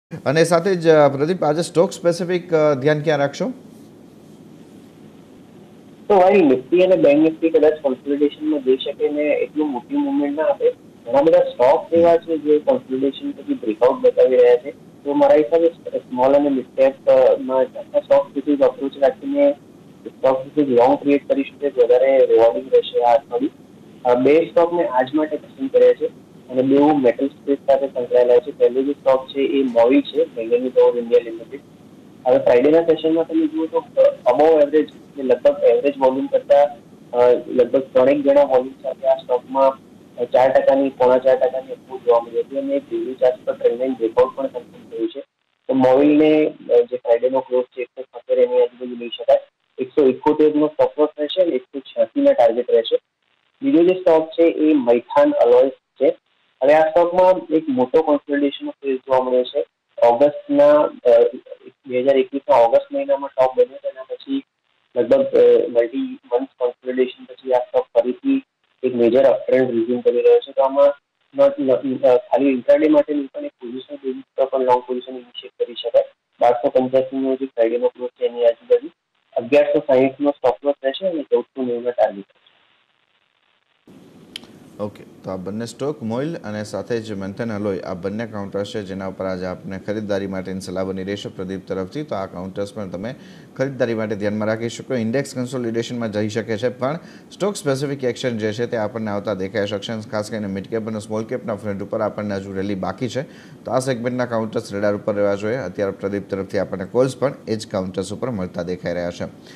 અને સાથે જ પ્રદીપ, આજે સ્ટોક સ્પેસિફિક ધ્યાન ક્યાં રાખશો? તો વારી નિફ્ટી અને બેંક નિફ્ટી કદાચ કોન્સોલિડેશનમાં જઈ શકે ને એટલું મોટી મુવમેન્ટ ના આપે. ઘણા બધા સ્ટોક એવા છે જે કોન્સોલિડેશન પછી બ્રેકઆઉટ બતાવી રહ્યા છે. તો મારા હિસાબે સ્મોલ અને મિડ કેપ માં સ્ટોક સુધી અપ્રોચ રાખીને સ્ટોક સુધી લોંગ ક્રિએટ કરી શકે વધારે રિવોર્ડિંગ રહેશે આ અઠવાડિયું. બે સ્ટોક મેં આજ માટે પસંદ કર્યા છે અને બે મેટલ સ્પેસ સાથે સંકળાયેલા છે. પહેલો જે સ્ટોક છે એ મોવી છે, મેંગેનીઝ ઓર ઇન્ડિયા લિમિટેડ. હવે ફ્રાઇડેના સેશનમાં તમે જુઓ તો અબોવ એવરેજ, લગભગ એવરેજ વોલ્યુમ કરતા લગભગ 3 ગણા વોલ્યુમ સાથે આ સ્ટોકમાં 4%, 4.25% અપરૂવ જોવા મળી હતી અને ડેલી ચાર્ટ પર ટ્રેન્ડ લાઇન બ્રેકઆઉટ પણ કન્ફર્મ થયું છે. તો મોવિલને જે ફ્રાઇડેનો ક્લોઝ છે 170 એની આજુબાજુ લઈ શકાય. 171 નો સ્ટોપ લોસ રહેશે અને 186 ના ટાર્ગેટ રહેશે. બીજો જે સ્ટોક છે એ મૈથાન અલોયસ છે. હવે આ સ્ટોકમાં એક મોટો કોન્સોલિડેશન ફેઝ જોવા મળ્યો છે. ઓગસ્ટના 2021ના ઓગસ્ટ મહિનામાં ટોપ બન્યો હતો, એના પછી લગભગ મલ્ટી મંથ કોન્સોલિડેશન પછી આ સ્ટોક ફરીથી એક મેજર અપટ્રેન્ડ રિઝ્યુમ કરી રહ્યો છે. તો આમાં ખાલી ઇન્ટ્રાડે માટે નહીં પણ એક પોઝિશન બેઝિસ પર પણ લોંગ પોઝિશન ઇનિશિયેટ કરી શકાય. 1285 નો જે ફ્રાઇડેનો ક્લોઝ છે એની આજુબાજુ 1160 નો સ્ટોપ લોસ રહેશે અને 1490 ના ટાર્ગેટ રહેશે. ઓકે, તો આ બંને સ્ટોક મોઇલ અને સાથે જ મેન્થન અલોય, આ બંને કાઉન્ટર્સ છે જેના ઉપર આજે આપને ખરીદદારી માટેની સલાહ બની રહેશે પ્રદીપ તરફથી. તો આ કાઉન્ટર્સ પણ તમે ખરીદદારી માટે ધ્યાનમાં રાખી શકો. ઇન્ડેક્સ કન્સોલિડેશનમાં જઈ શકે છે, પણ સ્ટોક સ્પેસિફિક એક્શન જે છે તે આપણને આવતા દેખાઈ શકશે. ખાસ કરીને મિડ કેપ અને સ્મોલ કેપના ફ્રન્ટ ઉપર આપણને હજુ રેલી બાકી છે. તો આ સેગમેન્ટના કાઉન્ટર્સ રેડાર ઉપર રહેવા જોઈએ. અત્યારે પ્રદીપ તરફથી આપણને કોલ્સ પણ એ જ કાઉન્ટર્સ ઉપર મળતા દેખાઈ રહ્યા છે.